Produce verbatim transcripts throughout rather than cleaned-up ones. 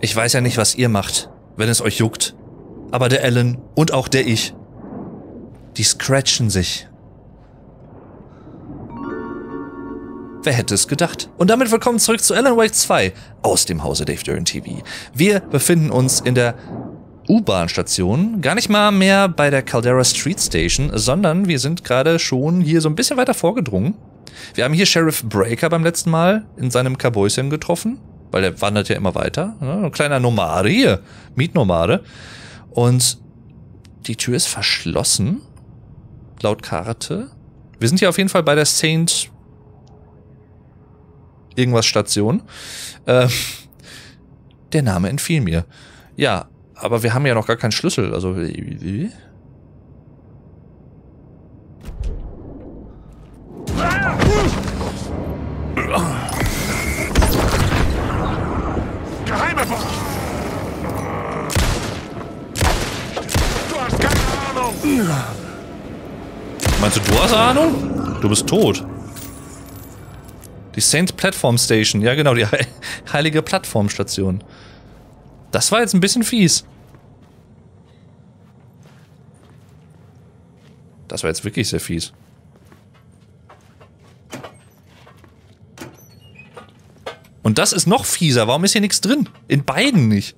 Ich weiß ja nicht, was ihr macht, wenn es euch juckt. Aber der Alan und auch der ich, die scratchen sich. Wer hätte es gedacht? Und damit willkommen zurück zu Alan Wake zwei aus dem Hause Dave Duran T V. Wir befinden uns in der U-Bahn-Station, gar nicht mal mehr bei der Caldera Street Station, sondern wir sind gerade schon hier so ein bisschen weiter vorgedrungen. Wir haben hier Sheriff Breaker beim letzten Mal in seinem Kabäuschen getroffen, weil er wandert ja immer weiter. Ne? Ein kleiner Nomade hier, Mietnomade. Und die Tür ist verschlossen, laut Karte. Wir sind hier auf jeden Fall bei der Saint irgendwas Station. Äh, der Name entfiel mir. Ja, aber wir haben ja noch gar keinen Schlüssel. Also wie? Geheime Post! Du hast keine Ahnung! Meinst du, du hast Ahnung? Du bist tot. Die Saint Platform Station. Ja, genau, die he heilige Plattformstation. Das war jetzt ein bisschen fies. Das war jetzt wirklich sehr fies. Und das ist noch fieser. Warum ist hier nichts drin? In beiden nicht.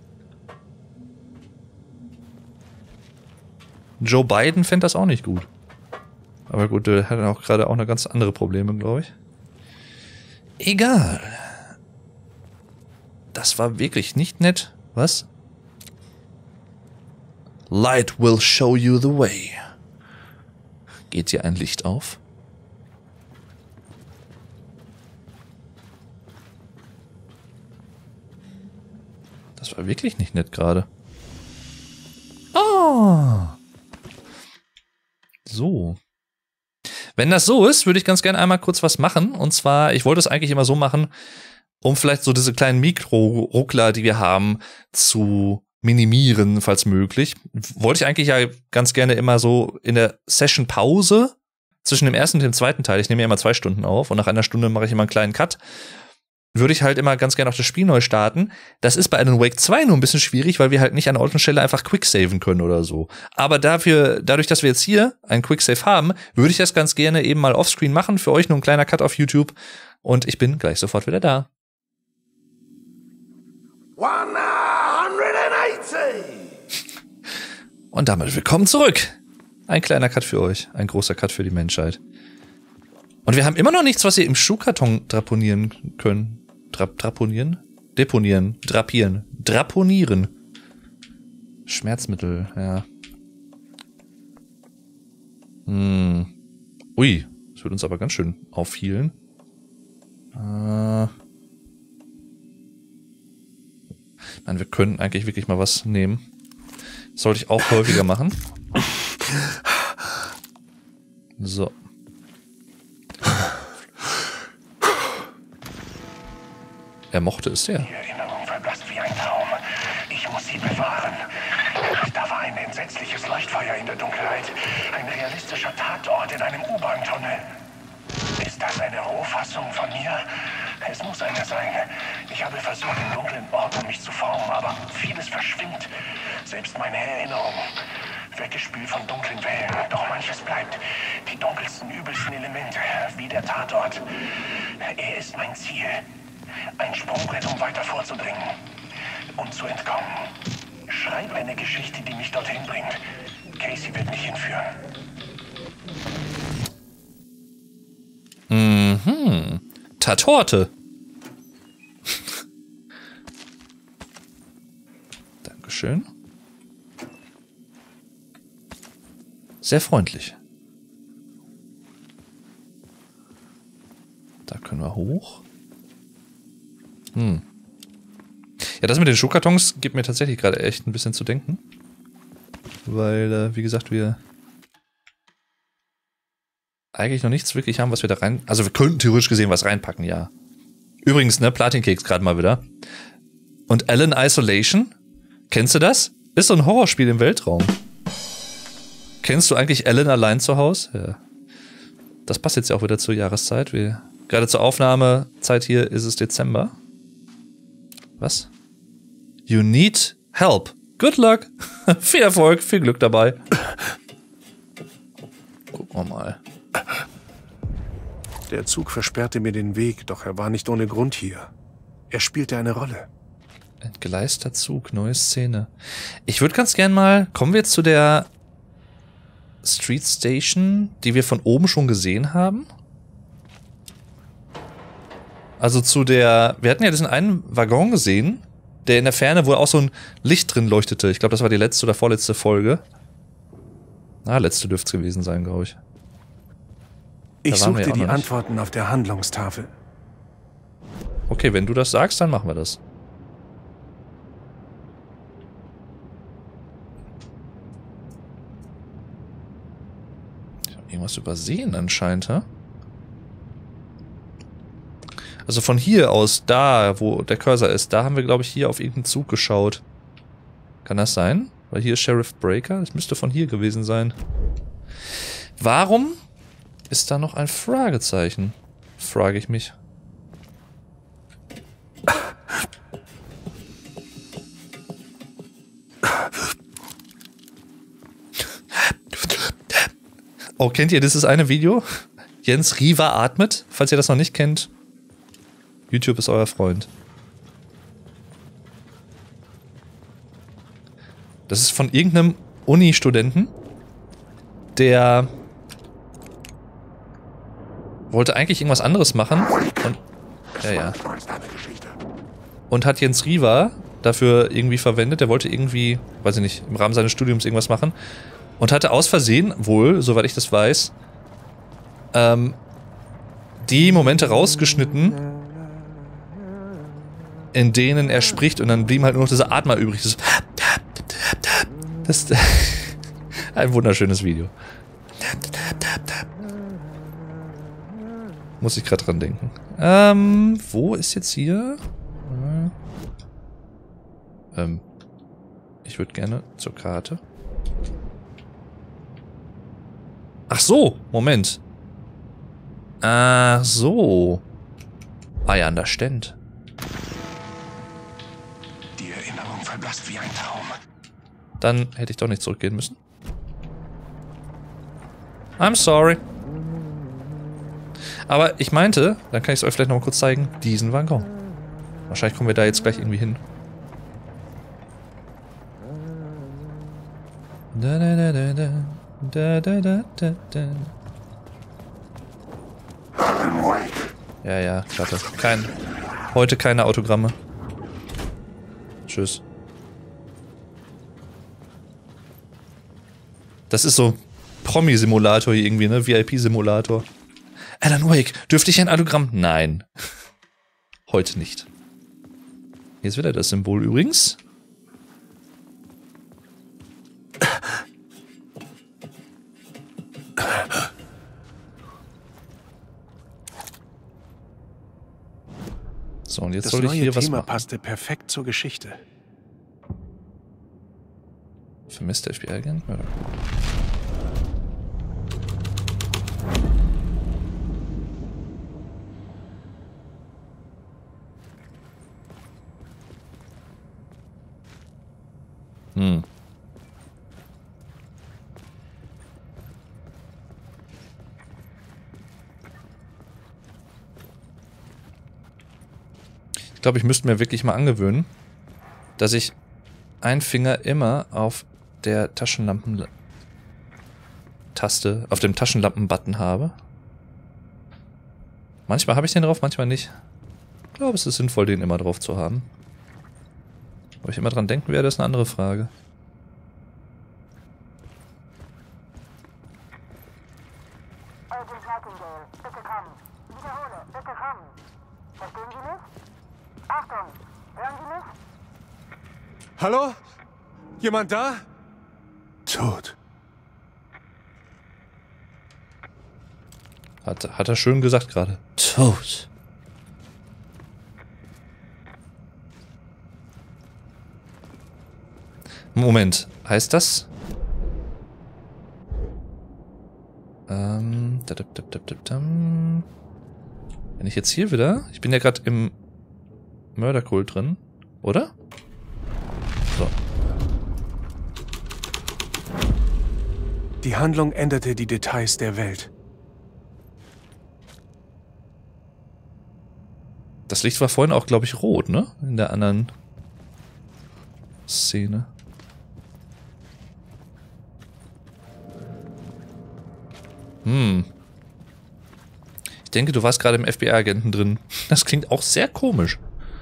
Joe Biden fände das auch nicht gut. Aber gut, der hat auch gerade auch eine ganz andere Probleme, glaube ich. Egal. Das war wirklich nicht nett. Was? Light will show you the way. Geht hier ein Licht auf? Das war wirklich nicht nett gerade. Oh. So. Wenn das so ist, würde ich ganz gerne einmal kurz was machen. Und zwar, ich wollte es eigentlich immer so machen, um vielleicht so diese kleinen Mikro-Ruckler, die wir haben, zu minimieren, falls möglich. Wollte ich eigentlich ja ganz gerne immer so in der Session-Pause zwischen dem ersten und dem zweiten Teil, ich nehme ja immer zwei Stunden auf und nach einer Stunde mache ich immer einen kleinen Cut, würde ich halt immer ganz gerne auch das Spiel neu starten. Das ist bei Alan Wake zwei nur ein bisschen schwierig, weil wir halt nicht an Ort und Stelle einfach quicksaven können oder so. Aber dafür, dadurch, dass wir jetzt hier einen Quicksave haben, würde ich das ganz gerne eben mal offscreen machen. Für euch nur ein kleiner Cut auf YouTube. Und ich bin gleich sofort wieder da. hundertachtzig! Und damit willkommen zurück. Ein kleiner Cut für euch, ein großer Cut für die Menschheit. Und wir haben immer noch nichts, was ihr im Schuhkarton draponieren können. Dra draponieren? Deponieren. Drapieren. Draponieren. Schmerzmittel, ja. Hm. Ui, das wird uns aber ganz schön aufhielen. Äh. Ich meine, wir können eigentlich wirklich mal was nehmen. Das sollte ich auch häufiger machen. So. Er mochte es sehr. Die Erinnerung verblasst wie ein Traum. Ich muss sie bewahren. Da war ein entsetzliches Leuchtfeuer in der Dunkelheit. Ein realistischer Tatort in einem U-Bahn-Tunnel. Ist das eine Rohfassung von mir? Es muss einer sein. Ich habe versucht, im dunklen Ort um mich zu formen, aber vieles verschwimmt. Selbst meine Erinnerung. Weggespült von dunklen Wellen. Doch manches bleibt. Die dunkelsten, übelsten Elemente. Wie der Tatort. Er ist mein Ziel. Ein Sprungbrett, um weiter vorzudringen. Und zu entkommen. Schreib eine Geschichte, die mich dorthin bringt. Casey wird mich hinführen. Mhm. Tatorte. Dankeschön. Sehr freundlich. Da können wir hoch. Hm. Ja, das mit den Schuhkartons gibt mir tatsächlich gerade echt ein bisschen zu denken. Weil, äh, wie gesagt, wir eigentlich noch nichts wirklich haben, was wir da rein... Also wir könnten theoretisch gesehen was reinpacken, ja. Übrigens, ne, Platinkeks gerade mal wieder. Und Alan Isolation? Kennst du das? Ist so ein Horrorspiel im Weltraum. Kennst du eigentlich Alan allein zu Hause? Ja. Das passt jetzt ja auch wieder zur Jahreszeit. Wir, gerade zur Aufnahmezeit hier ist es Dezember. Was? You need help. Good luck. Viel Erfolg, viel Glück dabei. Gucken wir mal. Der Zug versperrte mir den Weg, doch er war nicht ohne Grund hier. Er spielte eine Rolle. Entgleister Zug, neue Szene. Ich würde ganz gern mal, kommen wir jetzt zu der Street Station, die wir von oben schon gesehen haben? Also zu der, wir hatten ja diesen einen Waggon gesehen, der in der Ferne, wo auch so ein Licht drin leuchtete. Ich glaube, das war die letzte oder vorletzte Folge. Na, letzte dürfte es gewesen sein, glaube ich. Ich suchte die Antworten auf der Handlungstafel. Okay, wenn du das sagst, dann machen wir das. Ich habe irgendwas übersehen anscheinend, hä? Also von hier aus, da, wo der Cursor ist, da haben wir, glaube ich, hier auf irgendeinen Zug geschaut. Kann das sein? Weil hier ist Sheriff Breaker. Das müsste von hier gewesen sein. Warum ist da noch ein Fragezeichen? Frage ich mich. Oh, kennt ihr dieses eine Video? Jens Riva atmet, falls ihr das noch nicht kennt. YouTube ist euer Freund. Das ist von irgendeinem Uni-Studenten, der wollte eigentlich irgendwas anderes machen und, ja, ja. Und hat Jens Riva dafür irgendwie verwendet. Der wollte irgendwie, weiß ich nicht, im Rahmen seines Studiums irgendwas machen und hatte aus Versehen, wohl, soweit ich das weiß, ähm, die Momente rausgeschnitten, in denen er spricht, und dann blieben halt nur noch diese Atmer übrig. Das, das ist ein wunderschönes Video. Muss ich gerade dran denken. Ähm, wo ist jetzt hier? Ähm, ich würde gerne zur Karte. Ach so, Moment. Ach so. Ah ja, an der Stand. Die Erinnerung verblasst wie ein Traum. Dann hätte ich doch nicht zurückgehen müssen. I'm sorry. Aber ich meinte, dann kann ich es euch vielleicht noch mal kurz zeigen, diesen Waggon. Wahrscheinlich kommen wir da jetzt gleich irgendwie hin. Da, da, da, da, da. Da, da, da, da, da. Ja, ja, klasse. Kein, heute keine Autogramme. Tschüss. Das ist so Promi-Simulator hier irgendwie, ne? V I P-Simulator. Alan Wake, dürfte ich ein Autogramm? Nein. Heute nicht. Hier ist wieder das Symbol übrigens. So, und jetzt das soll ich hier neue was Thema machen. passte perfekt zur Geschichte. Vermisster F B I-Agent? Ja. Hm. Ich glaube, ich müsste mir wirklich mal angewöhnen, dass ich einen Finger immer auf der Taschenlampen-Taste, auf dem Taschenlampen-Button habe. Manchmal habe ich den drauf, manchmal nicht. Ich glaube, es ist sinnvoll, den immer drauf zu haben. Ob ich immer dran denken werde, ist eine andere Frage. Agent Nightingale, bitte kommen. Wiederhole, bitte kommen. Verstehen Sie mich? Achtung, hören Sie mich? Hallo? Jemand da? Tot. Hat, hat er schön gesagt gerade. Tot. Moment, heißt das? Ähm, da, da, da, da, da, da. Wenn ich jetzt hier wieder, ich bin ja gerade im Mörderkult drin, oder? So. Die Handlung änderte die Details der Welt. Das Licht war vorhin auch, glaube ich, rot, ne? In der anderen Szene. Hm. Ich denke, du warst gerade im F B I-Agenten drin. Das klingt auch sehr komisch.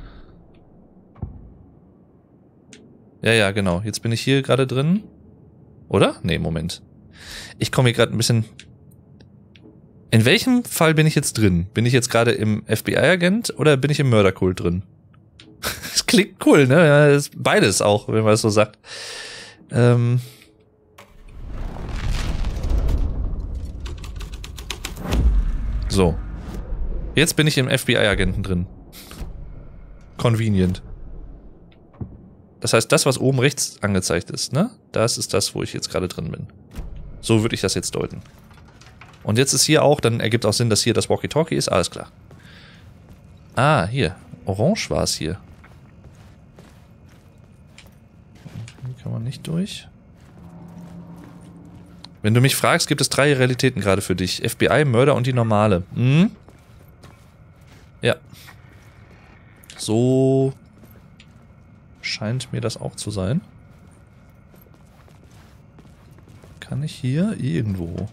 Ja, ja, genau. Jetzt bin ich hier gerade drin. Oder? Nee, Moment. Ich komme hier gerade ein bisschen... In welchem Fall bin ich jetzt drin? Bin ich jetzt gerade im F B I-Agent oder bin ich im Mörderkult drin? Das klingt cool, ne? Ja, das ist beides auch, wenn man es so sagt. Ähm... So. Jetzt bin ich im F B I-Agenten drin. Convenient. Das heißt, das, was oben rechts angezeigt ist, ne? Das ist das, wo ich jetzt gerade drin bin. So würde ich das jetzt deuten. Und jetzt ist hier auch, dann ergibt auch Sinn, dass hier das Walkie-Talkie ist. Alles klar. Ah, hier. Orange war es hier. Hier kann man nicht durch. Wenn du mich fragst, gibt es drei Realitäten gerade für dich. F B I, Mörder und die normale. Hm? Ja. So scheint mir das auch zu sein. Kann ich hier irgendwo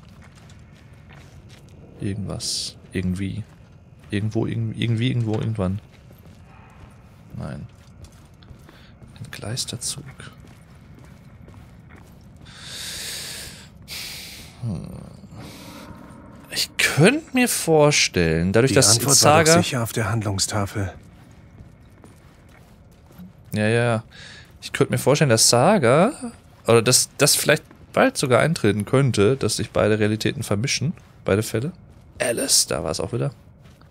irgendwas, irgendwie, irgendwo, irgendwie, irgendwo, irgendwann. Nein. Entgleister Zug. Hm. Ich könnte mir vorstellen, dadurch, Die dass Antwort Saga... war doch sicher auf der Handlungstafel. Ja, ja. Ich könnte mir vorstellen, dass Saga, oder dass das vielleicht bald sogar eintreten könnte, dass sich beide Realitäten vermischen. Beide Fälle. Alice, da war es auch wieder.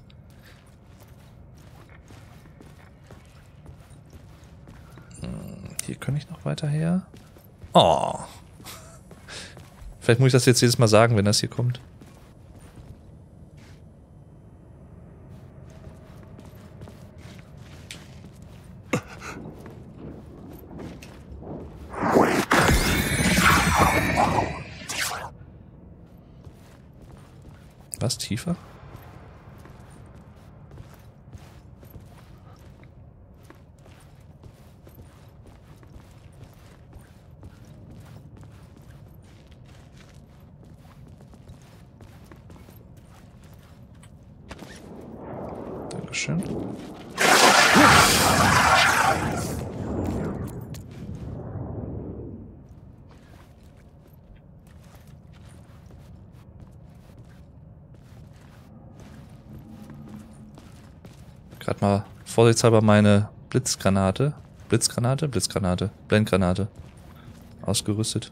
Hm, hier kann ich noch weiter her. Oh. Vielleicht muss ich das jetzt jedes Mal sagen, wenn das hier kommt. Was? Tiefer? Dankeschön. Gerade mal vorsichtshalber meine Blitzgranate. Blitzgranate? Blitzgranate. Blendgranate. Ausgerüstet.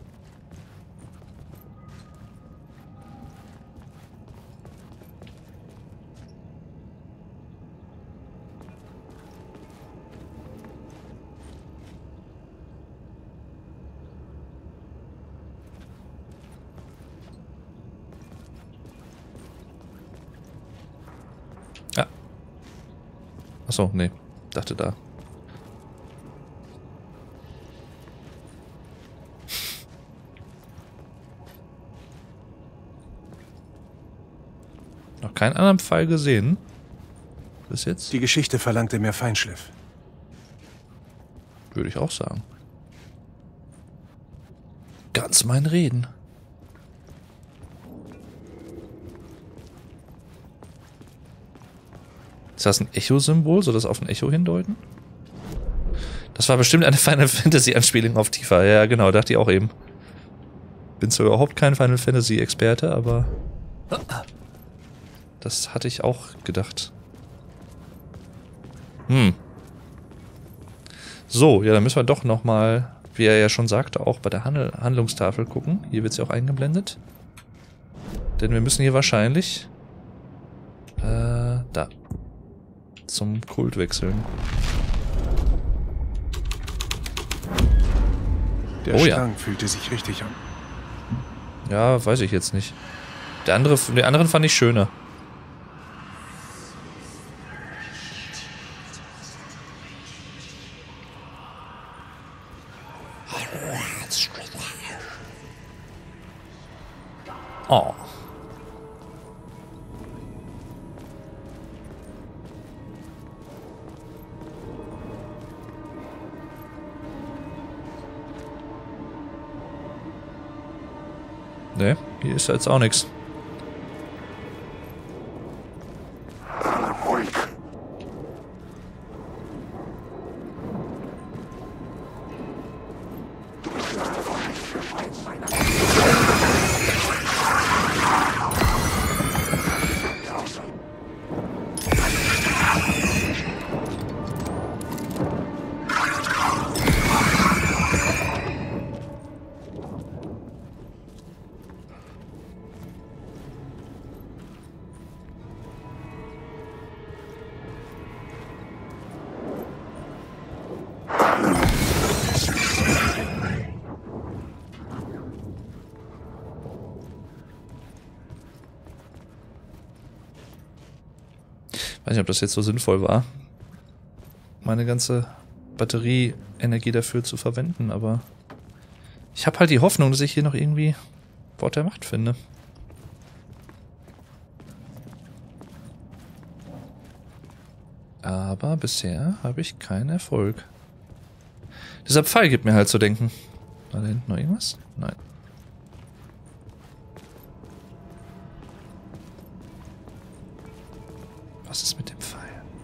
Achso, nee. Dachte da. Noch keinen anderen Fall gesehen. Bis jetzt? Die Geschichte verlangte mehr Feinschliff. Würde ich auch sagen. Ganz mein Reden. Ist das ein Echo-Symbol? Soll das auf ein Echo hindeuten? Das war bestimmt eine Final Fantasy-Anspielung auf Tifa. Ja, genau, dachte ich auch eben. Bin zwar überhaupt kein Final Fantasy-Experte, aber das hatte ich auch gedacht. Hm. So, ja, dann müssen wir doch nochmal, wie er ja schon sagte, auch bei der Handel Handlungstafel gucken. Hier wird sie auch eingeblendet. Denn wir müssen hier wahrscheinlich äh, da zum Kult wechseln. Der Oh ja. Strang fühlte sich richtig an. Ja, weiß ich jetzt nicht. Der andere, den anderen fand ich schöner. Oh. Ne, hier ist jetzt auch nichts. Ich weiß nicht, ob das jetzt so sinnvoll war, meine ganze Batterieenergie dafür zu verwenden, aber ich habe halt die Hoffnung, dass ich hier noch irgendwie Wort der Macht finde. Aber bisher habe ich keinen Erfolg. Dieser Pfeil gibt mir halt zu denken. War da hinten noch irgendwas? Nein. Was ist mit dem Pfeil?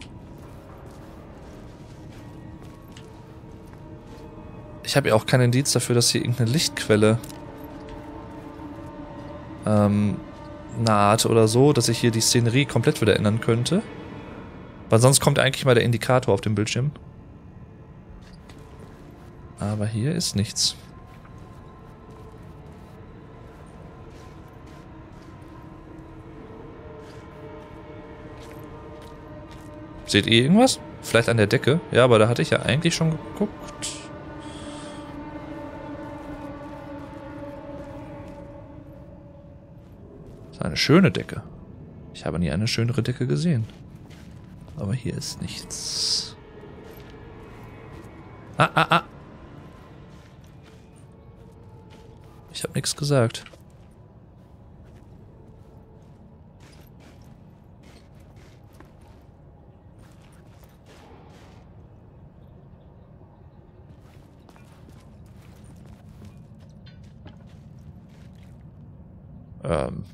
Ich habe ja auch keinen Indiz dafür, dass hier irgendeine Lichtquelle ähm, naht oder so, dass ich hier die Szenerie komplett wieder ändern könnte. Weil sonst kommt eigentlich mal der Indikator auf dem Bildschirm. Aber hier ist nichts. Seht ihr irgendwas? Vielleicht an der Decke? Ja, aber da hatte ich ja eigentlich schon geguckt. Das ist eine schöne Decke. Ich habe nie eine schönere Decke gesehen. Aber hier ist nichts. Ah, ah, ah. Ich habe nichts gesagt. Ähm.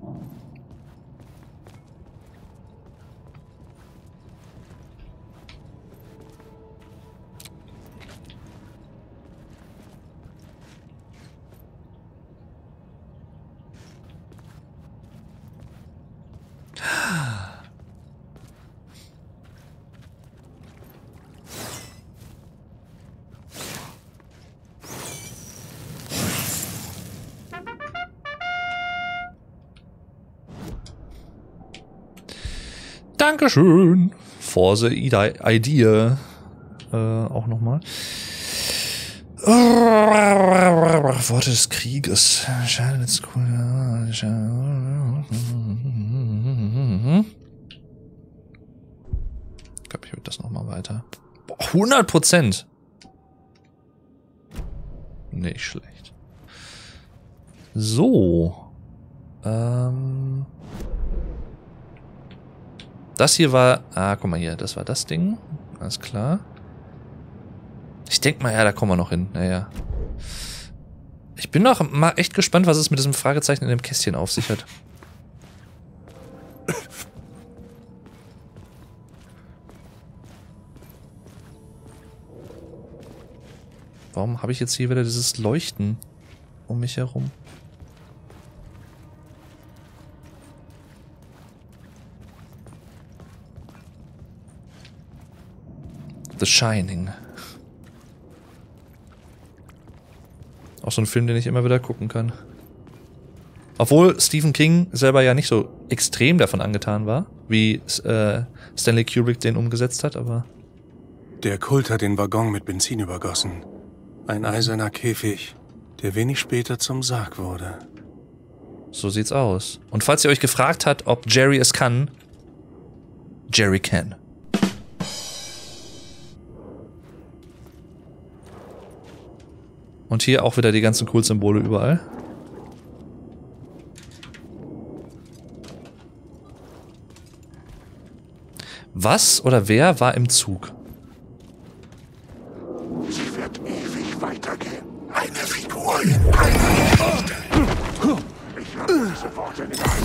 Dankeschön for the idea. Äh, auch nochmal. Worte des Krieges. Schade, das ist cool. Ich glaube, ich würde das nochmal weiter. Boah, hundert Prozent. Nicht schlecht. So. Ähm. Das hier war... Ah, guck mal hier. Das war das Ding. Alles klar. Ich denke mal, ja, da kommen wir noch hin. Naja. Ich bin noch mal echt gespannt, was es mit diesem Fragezeichen in dem Kästchen auf sich hat. Warum habe ich jetzt hier wieder dieses Leuchten um mich herum? The Shining. Auch so ein Film, den ich immer wieder gucken kann. Obwohl Stephen King selber ja nicht so extrem davon angetan war, wie äh, Stanley Kubrick den umgesetzt hat, aber... Der Kult hat den Waggon mit Benzin übergossen. Ein eiserner Käfig, der wenig später zum Sarg wurde. So sieht's aus. Und falls ihr euch gefragt habt, ob Jerry es kann, Jerry can. Und hier auch wieder die ganzen Kult-Symbole überall. Was oder wer war im Zug? Sie wird ewig weitergehen. Eine Figur in einer Geschichte. Ich habe diese Worte nicht ein.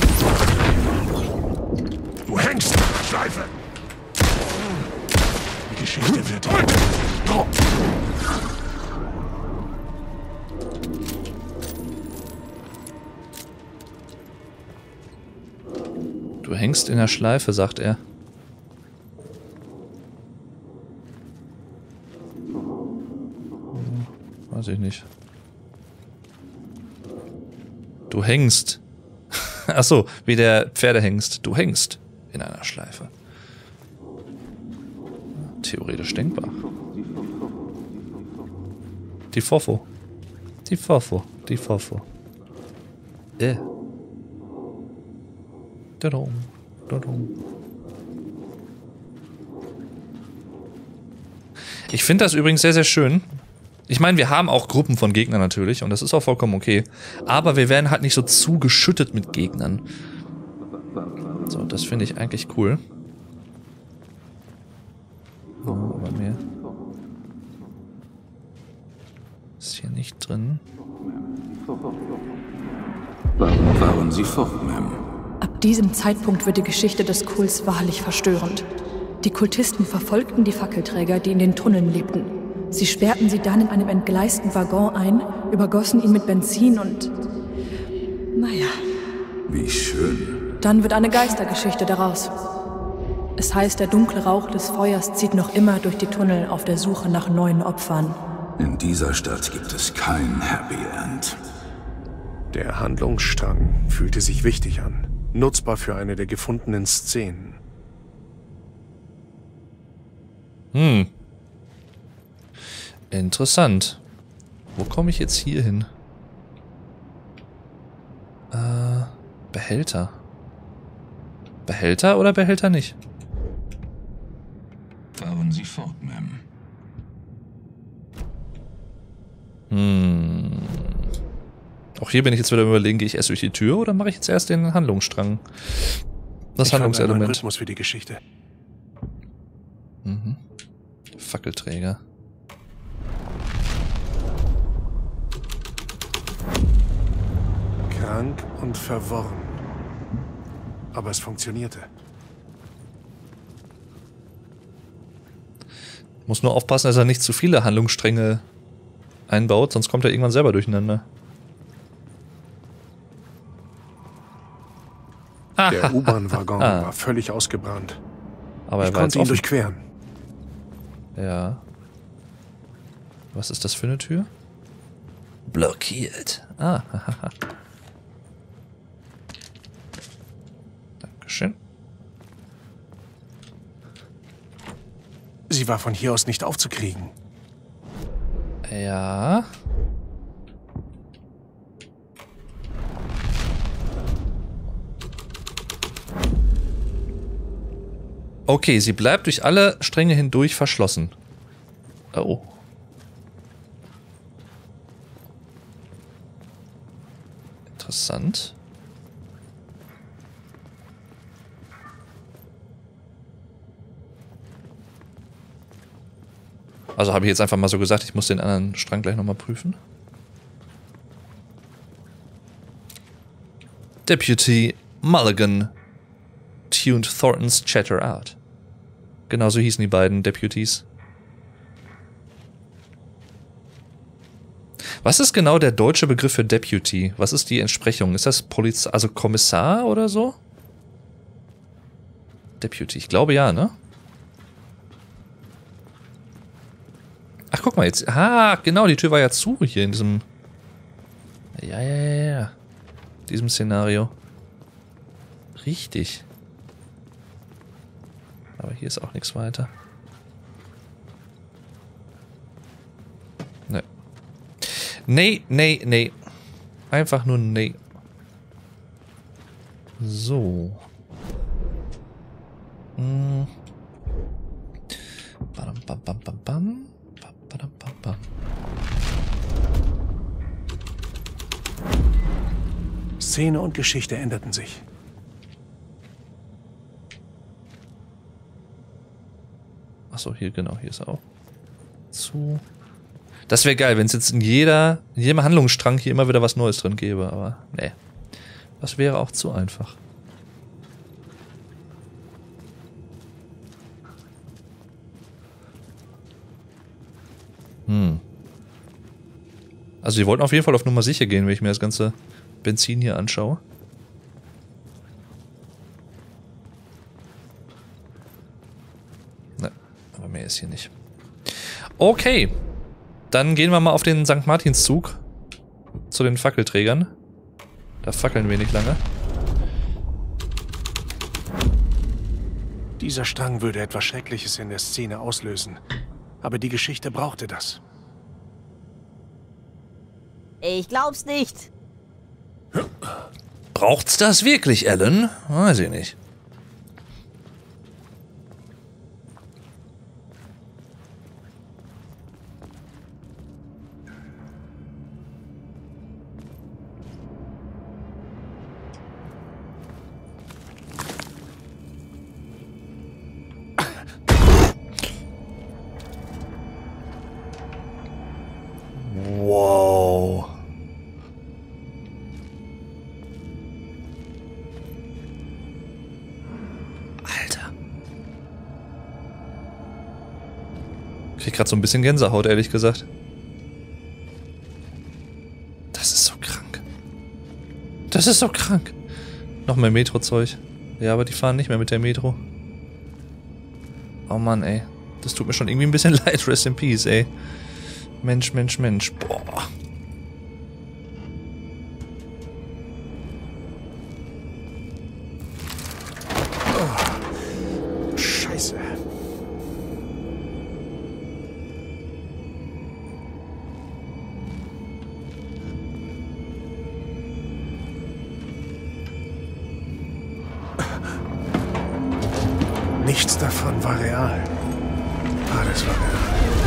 Du hängst, Schleife. Die Geschichte wird heute. Du hängst in der Schleife, sagt er. Weiß ich nicht. Du hängst. Achso, wie der Pferdehengst. Du hängst in einer Schleife. Theoretisch denkbar. Die Fofo. Die Fofo. Die Fofo. Äh. Dadum. Dadum. Ich finde das übrigens sehr, sehr schön. Ich meine, wir haben auch Gruppen von Gegnern natürlich und das ist auch vollkommen okay. Aber wir werden halt nicht so zugeschüttet mit Gegnern. So, das finde ich eigentlich cool. Oh, aber mehr ist hier nicht drin. Warum fahren Sie fort, Ma'am? Ab diesem Zeitpunkt wird die Geschichte des Kults wahrlich verstörend. Die Kultisten verfolgten die Fackelträger, die in den Tunneln lebten. Sie sperrten sie dann in einem entgleisten Waggon ein, übergossen ihn mit Benzin und... Naja. Wie schön. Dann wird eine Geistergeschichte daraus. Es heißt, der dunkle Rauch des Feuers zieht noch immer durch die Tunnel auf der Suche nach neuen Opfern. In dieser Stadt gibt es kein Happy End. Der Handlungsstrang fühlte sich wichtig an. Nutzbar für eine der gefundenen Szenen. Hm. Interessant. Wo komme ich jetzt hier hin? Äh, Behälter. Behälter oder Behälter nicht? Fahren Sie fort, Ma'am. Hm. Auch hier bin ich jetzt wieder überlegen, gehe ich erst durch die Tür oder mache ich jetzt erst den Handlungsstrang? Das Ich fand einen neuen Handlungselement. Rhythmus für die Geschichte. Mhm. Fackelträger. Krank und verworren. Aber es funktionierte. Muss nur aufpassen, dass er nicht zu viele Handlungsstränge einbaut, sonst kommt er irgendwann selber durcheinander. Der U-Bahn-Waggon Ah. war völlig ausgebrannt. Aber er Ich war jetzt konnte ihn offen. durchqueren. Ja. Was ist das für eine Tür? Blockiert. Ah, hahaha. Dankeschön. Sie war von hier aus nicht aufzukriegen. Ja. Okay, sie bleibt durch alle Stränge hindurch verschlossen. Oh. Interessant. Also habe ich jetzt einfach mal so gesagt, ich muss den anderen Strang gleich nochmal prüfen. Deputy Mulligan tuned Thornton's chatter out. Genau so hießen die beiden Deputies. Was ist genau der deutsche Begriff für Deputy? Was ist die Entsprechung? Ist das Poliz... also Kommissar oder so? Deputy, ich glaube ja, ne? Ach, guck mal jetzt. Ah, genau, die Tür war ja zu hier in diesem... Ja, ja, ja, ja. Diesem Szenario. Richtig. Aber hier ist auch nichts weiter. Ne. Nee, nee, nee. Einfach nur nee. So. Hm. Bam, bam, bam, bam, bam. Bam, bam, bam, bam. Szene und Geschichte änderten sich. Achso, hier, genau, hier ist er auch. Zu. Das wäre geil, wenn es jetzt in jeder, in jedem Handlungsstrang hier immer wieder was Neues drin gäbe, aber nee. Das wäre auch zu einfach. Hm. Also die wollten auf jeden Fall auf Nummer sicher gehen, wenn ich mir das ganze Benzin hier anschaue. Ne, aber mehr ist hier nicht. Okay. Dann gehen wir mal auf den Sankt Martinszug. Zu den Fackelträgern. Da fackeln wir nicht lange. Dieser Strang würde etwas Schreckliches in der Szene auslösen. Aber die Geschichte brauchte das. Ich glaub's nicht. Braucht's das wirklich, Alan? Weiß ich nicht. Wow. Alter. Ich krieg grad so ein bisschen Gänsehaut, ehrlich gesagt. Das ist so krank. Das ist so krank. Noch mehr Metro-Zeug. Ja, aber die fahren nicht mehr mit der Metro. Oh Mann, ey. Das tut mir schon irgendwie ein bisschen leid. Rest in Peace, ey. Mensch, Mensch, Mensch. Boah. Oh, Scheiße. Nichts davon war real. Alles war real.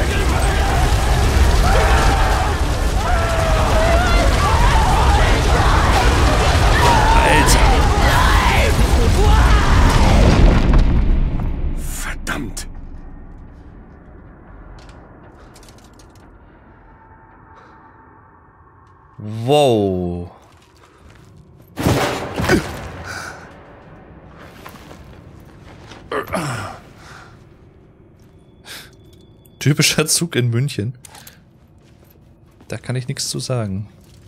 Verdammt! Wow. Typischer Zug in München. Da kann ich nichts zu sagen.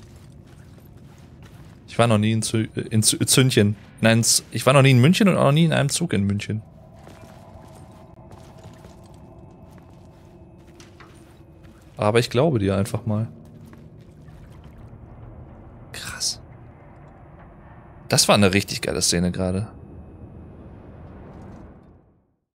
Ich war noch nie in, Zü in Zü Zündchen. Nein, ich war noch nie in München und auch noch nie in einem Zug in München. Aber ich glaube dir einfach mal. Krass. Das war eine richtig geile Szene gerade.